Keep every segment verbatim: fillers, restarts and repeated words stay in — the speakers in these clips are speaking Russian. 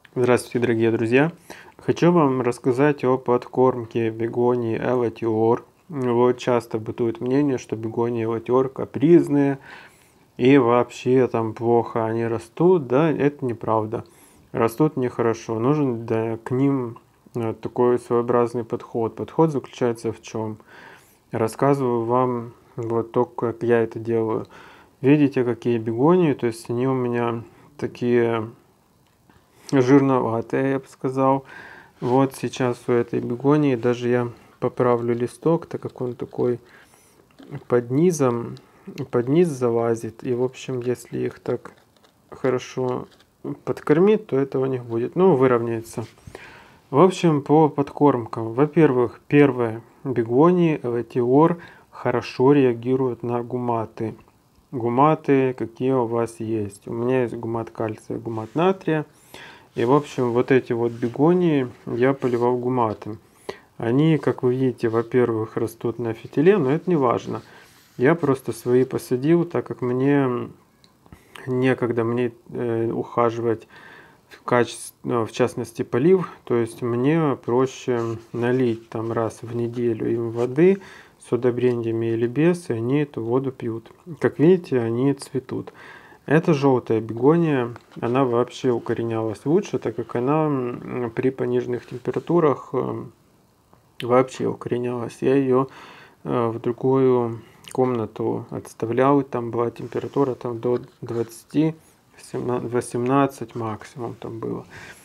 Здравствуйте, дорогие друзья! Хочу вам рассказать о подкормке бегонии Элатиор. Вот часто бытует мнение, что бегонии Элатиор капризные и вообще там плохо они растут. Да, это неправда. Растут нехорошо. Нужен да, к ним э, такой своеобразный подход. Подход заключается в чем? Рассказываю вам вот то, как я это делаю. Видите, какие бегонии? То есть они у меня такие жирноватые, я бы сказал. Вот сейчас у этой бегонии даже я поправлю листок, так как он такой под низом, под низ залазит. И, в общем, если их так хорошо подкормить, то этого не будет. Ну, выровняется. В общем, по подкормкам. Во-первых, первое. Бегонии Элатиор хорошо реагируют на гуматы. Гуматы, какие у вас есть. У меня есть гумат кальция, гумат натрия. И, в общем, вот эти вот бегонии я поливал гуматом. Они, как вы видите, во-первых, растут на фитиле, но это не важно. Я просто свои посадил, так как мне некогда мне э, ухаживать в качестве, ну, в частности, полив. То есть мне проще налить там раз в неделю им воды с удобрениями или без, и они эту воду пьют. Как видите, они цветут. Эта желтая бегония, она вообще укоренялась лучше, так как она при пониженных температурах вообще укоренялась. Я ее в другую комнату отставлял, там была температура там до двадцати, восемнадцати максимум там было.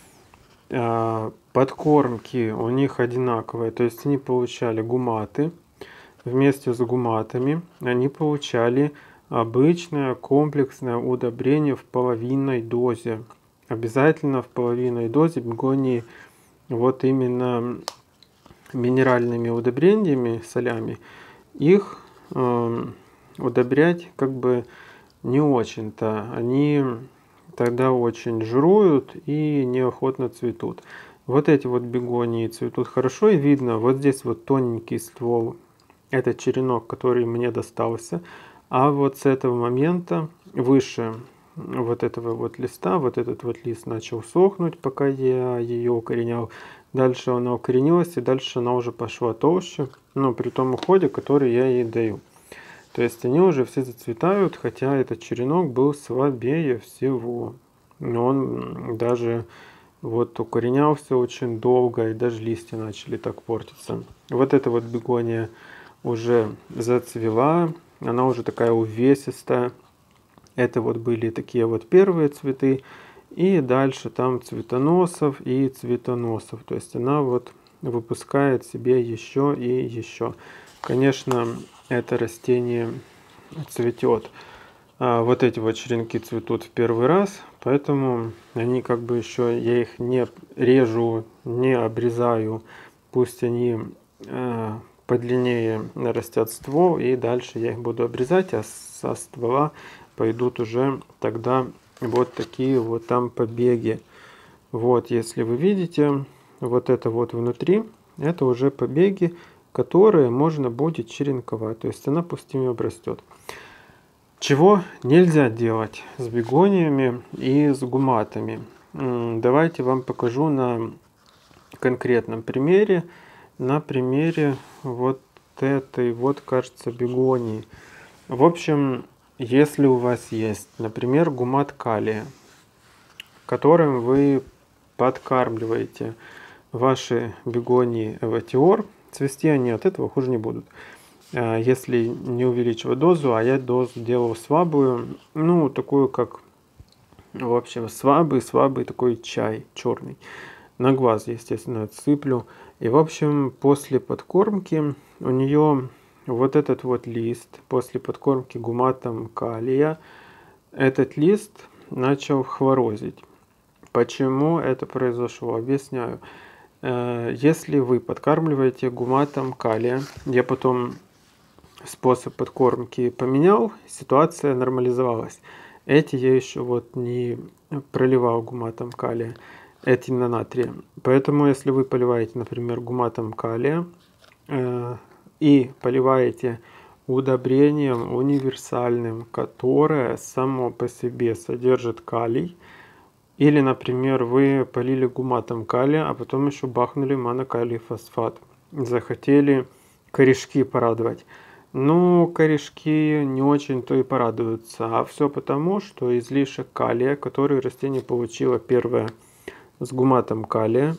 Подкормки у них одинаковые, то есть они получали гуматы, вместе с гуматами они получали обычное комплексное удобрение в половинной дозе. Обязательно в половинной дозе бегонии вот именно минеральными удобрениями, солями, их э, удобрять как бы не очень-то. Они тогда очень жируют и неохотно цветут. Вот эти вот бегонии цветут хорошо, и видно, вот здесь вот тоненький ствол, это черенок, который мне достался. А вот с этого момента выше вот этого вот листа, вот этот вот лист начал сохнуть, пока я ее укоренял. Дальше она укоренилась, и дальше она уже пошла толще, но при том уходе, который я ей даю. То есть они уже все зацветают, хотя этот черенок был слабее всего. Но он даже вот укоренялся очень долго, и даже листья начали так портиться. Вот эта вот бегония уже зацвела, она уже такая увесистая. Это вот были такие вот первые цветы. И дальше там цветоносов и цветоносов. То есть она вот выпускает себе еще и еще. Конечно, это растение цветет. А вот эти вот черенки цветут в первый раз, поэтому они как бы еще, я их не режу, не обрезаю. Пусть они э, подлиннее растят ствол, и дальше я их буду обрезать, а со ствола пойдут уже тогда вот такие вот там побеги. Вот, если вы видите, вот это вот внутри, это уже побеги, которые можно будет черенковать. То есть она пустыми обрастет. Чего нельзя делать с бегониями и с гуматами? Давайте вам покажу на конкретном примере. На примере вот этой вот, кажется, бегонии. В общем, если у вас есть, например, гумат калия, которым вы подкармливаете ваши бегонии Элатиор, цвести они от этого хуже не будут. Если не увеличивать дозу, а я дозу делал слабую, ну, такую как, в общем, слабый, слабый такой чай черный. На глаз, естественно, отсыплю. И, в общем, после подкормки у нее вот этот вот лист, после подкормки гуматом калия, этот лист начал хворозить. Почему это произошло? Объясняю. Если вы подкармливаете гуматом калия, я потом способ подкормки поменял, ситуация нормализовалась. Эти я еще вот не проливал гуматом калия, эти на натрия. Поэтому если вы поливаете, например, гуматом калия э, и поливаете удобрением универсальным, которое само по себе содержит калий, Или, например, вы полили гуматом калия, а потом еще бахнули монокалий фосфат. Захотели корешки порадовать. Ну, корешки не очень-то и порадуются. А все потому, что излишек калия, который растение получило первое с гуматом калия,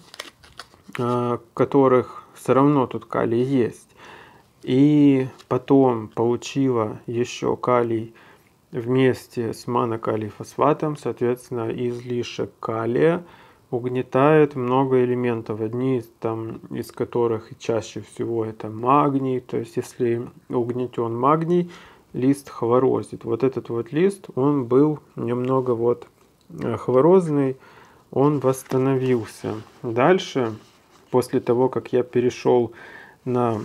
которых все равно тут калий есть. И потом получила еще калий вместе с монокалий фосфатом, соответственно, излишек калия угнетает много элементов, одни там, из которых чаще всего это магний, то есть если угнетен магний, лист хворозит. Вот этот вот лист, он был немного вот хворозный, он восстановился. Дальше, после того, как я перешел на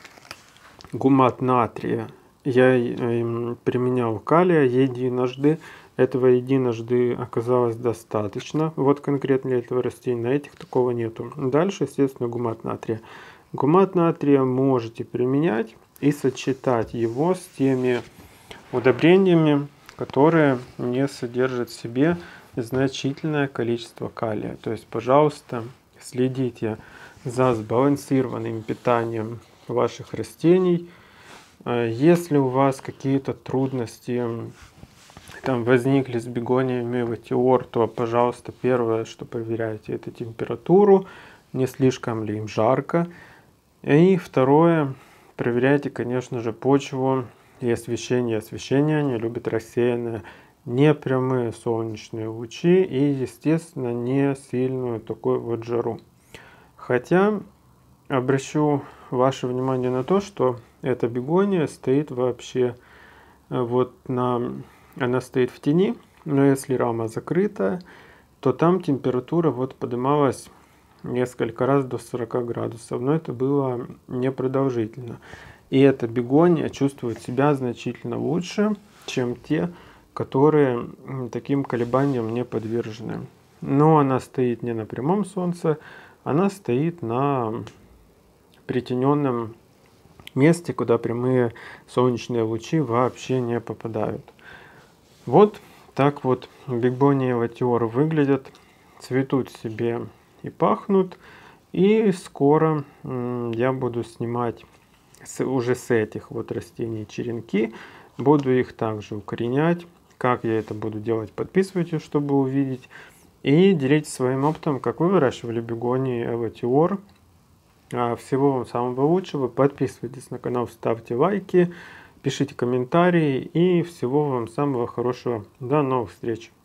гумат натрия, я применял калия единожды. Этого единожды оказалось достаточно. Вот конкретно для этого растения. На этих такого нету. Дальше, естественно, гумат натрия. Гумат натрия можете применять и сочетать его с теми удобрениями, которые не содержат в себе значительное количество калия. То есть, пожалуйста, следите за сбалансированным питанием ваших растений. Если у вас какие-то трудности там возникли с бегониями эвотиор, то, пожалуйста, первое, что проверяйте, это температуру, не слишком ли им жарко. И второе, проверяйте, конечно же, почву и освещение. Освещение они любят рассеянное, не прямые солнечные лучи и, естественно, не сильную такую вот жару. Хотя обращу ваше внимание на то, что эта бегония стоит вообще вот на... Она стоит в тени, но если рама закрыта, то там температура вот поднималась несколько раз до сорока градусов, но это было непродолжительно. И эта бегония чувствует себя значительно лучше, чем те, которые таким колебаниям не подвержены. Но она стоит не на прямом солнце, она стоит на притененном месте, куда прямые солнечные лучи вообще не попадают. Вот так вот бегонии эвотиор выглядят, цветут себе и пахнут. И скоро я буду снимать с, уже с этих вот растений черенки. Буду их также укоренять. Как я это буду делать, подписывайтесь, чтобы увидеть. И делитесь своим опытом, как вы выращивали бегонии эвотиор. Всего вам самого лучшего. Подписывайтесь на канал, ставьте лайки. Пишите комментарии и всего вам самого хорошего. До новых встреч!